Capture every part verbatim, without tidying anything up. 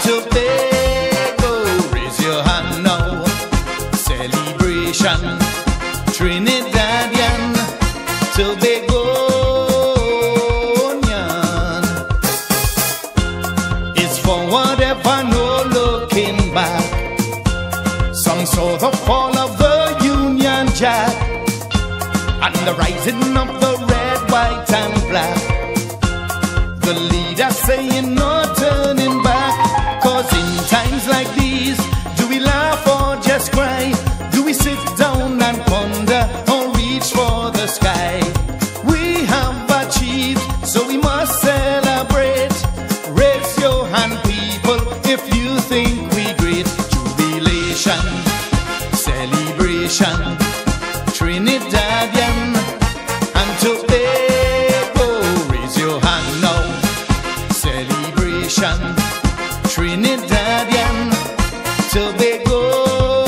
Tobago, raise your hand now. Celebration, Trinidadian, Tobagonian. It's forward ever, no looking back. Some saw the fall of the Union Jack and the rising of the red, white and black. The leader saying no turning back. Cause in times like these, do we laugh or just cry? Do we sit down and ponder or reach for the sky? We have achieved, so we must celebrate. Raise your hand, people, if you think we great. Jubilation, celebration, Trinidadian and Tobago, raise your hand now. Celebration, Trinidadian, Tobagonian.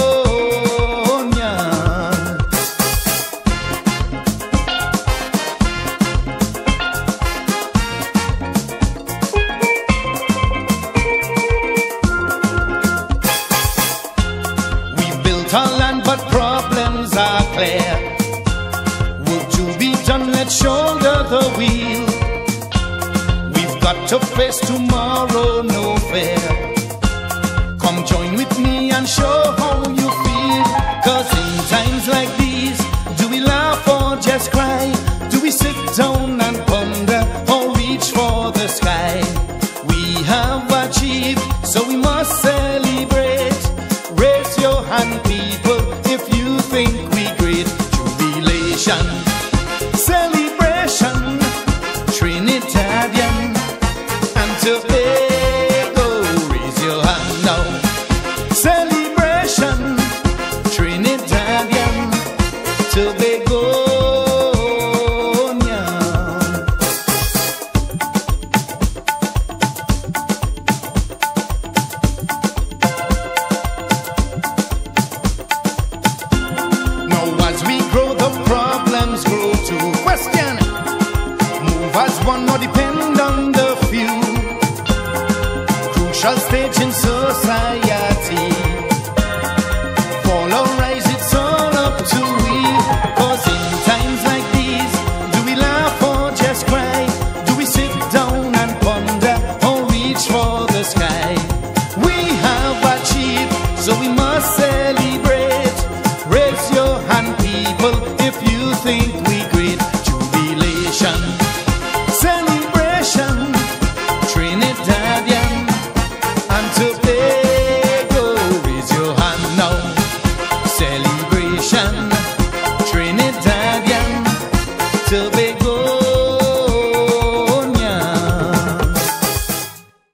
We've built our land, but problems are clear. Work to be done, let's shoulder the wheel. We've got to face tomorrow, no fear. Come join with me and show how you feel. Cause in times like these, do we laugh or just cry? Do we sit down and ponder or reach for the sky? We have achieved, so we must celebrate. Raise your hand, people, if you think we great. Jubilation, celebration, Trinidadian and Tobago, raise your hand now. Celebration, Trinidadian, Tobagonian. Now as we grow, the problems grow too. Question, move as one or depend on the few. Crucial stage in society. Fall or rise, it's all up to we. Cause in times like these, do we laugh or just cry? Do we sit down and ponder or reach for the sky?